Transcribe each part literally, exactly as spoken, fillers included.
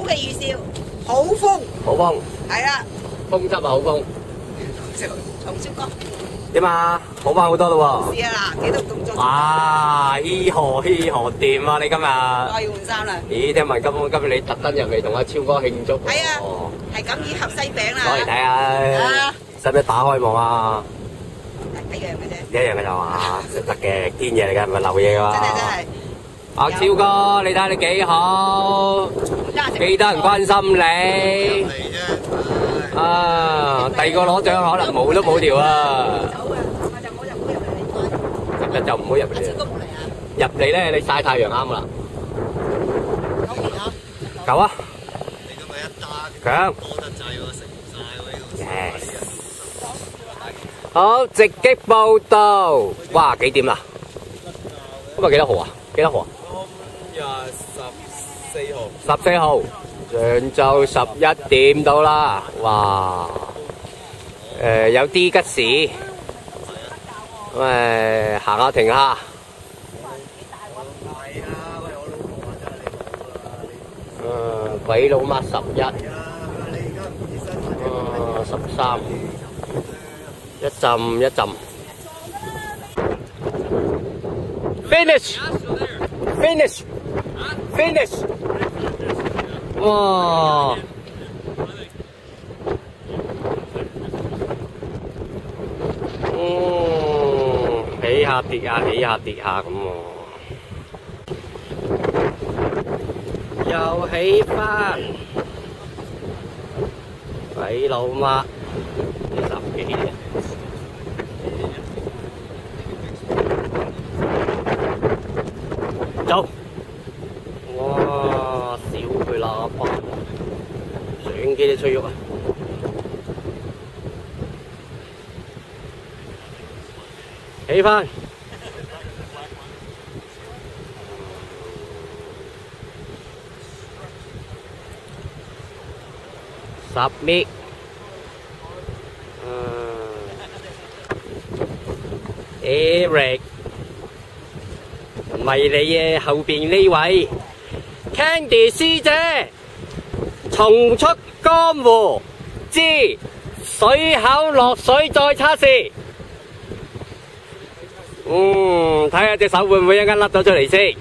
嘅預兆，好風， 好風， 係啦， 風汁啊好風。 重少哥， 點啊？好翻好多咯試下啦，幾多動作？ 喎！啊，嘻呵嘻呵掂啊！你今日， 我要換衫啦。 咦？聽聞今今日你特登入嚟同阿超哥慶祝喎。 係啊，係咁以合西餅啦。 攞嚟睇下，使唔使打開望啊？ 一樣嘅啫。 一樣嘅就話得嘅堅嘢嚟嘅，唔係流嘢㗎嘛。 真係真係。 阿超哥，你睇下你幾好，幾多人關心你。啊！第二個攞獎可能冇都冇條啊！今日就唔好入嚟。入嚟咧，你曬太陽啱啦。夠啊！強。Yes。好，直擊報導。哇！幾點啦？今日幾多號啊？幾多號啊？ 今日十四號。 十四號。上晝十一點到啦，哇！誒有啲吉時，咁誒行下停下。誒鬼佬媽十一，誒十三，一浸一浸。Finish! Finish! Finish! 哇！嗯，起下跌下，起下跌下咁喎，又起翻，鬼佬媽，十幾人，走！哇！小佢喇叭，相機都吹喐啊！起翻，十米，Eric， 唔係你嘅後邊呢位。Candy 師姐，重出江湖之水口落水再測試。嗯，睇下隻手會唔會一間甩咗出嚟先。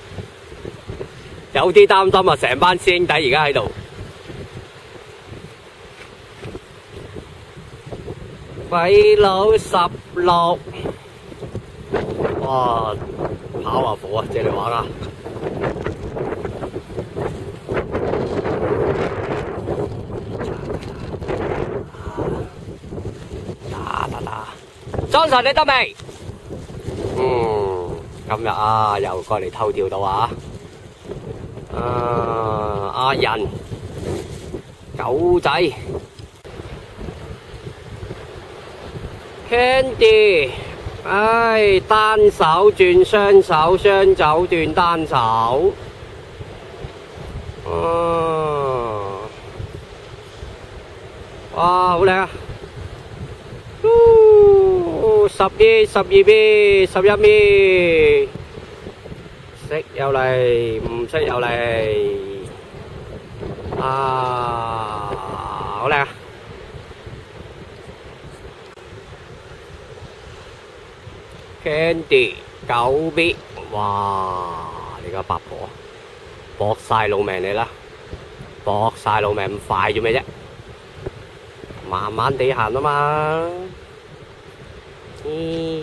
有啲擔心啊，成班師兄弟而家喺度。鬼佬十六，哇！跑下火啊，借嚟玩啊！莊臣你得未？嗯，今日啊又過嚟偷釣到啊！啊，阿仁狗仔 Candy， 唉，單手轉雙手，雙手轉單手。啊！哇，好靚啊！十二、十二米、十一米，識又嚟，唔識又嚟，啊，好靚啊 ！Candy 九米，哇！你個八婆，搏晒老命你啦，搏晒老命咁快做咩啫？慢慢地行啊嘛。嗯，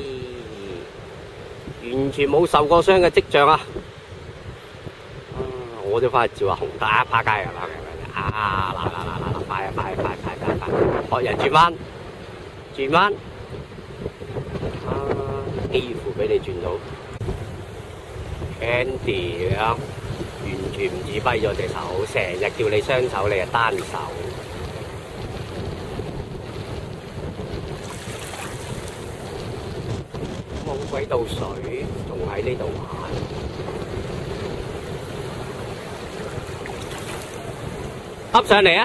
完全冇受過傷嘅跡象啊！啊，我都翻去照下紅打趴街啊！啊，嗱嗱嗱嗱嗱，快啊快啊快快快快！學人轉彎，轉彎，啊，幾乎俾你轉到 Candy 啊！完全唔自跛咗隻手，成日叫你雙手，你係單手。冇鬼到水，仲喺呢度玩。噏上嚟啊！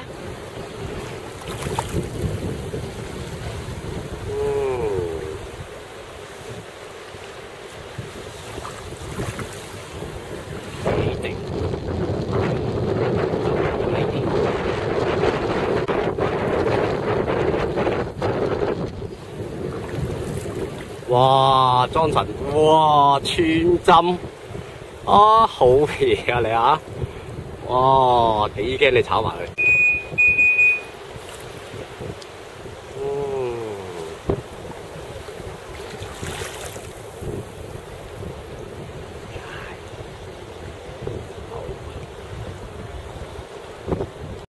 嗯，幾定？ 哇，莊臣，哇，穿針，啊，好嘢啊你啊！哇，幾驚你炒埋佢。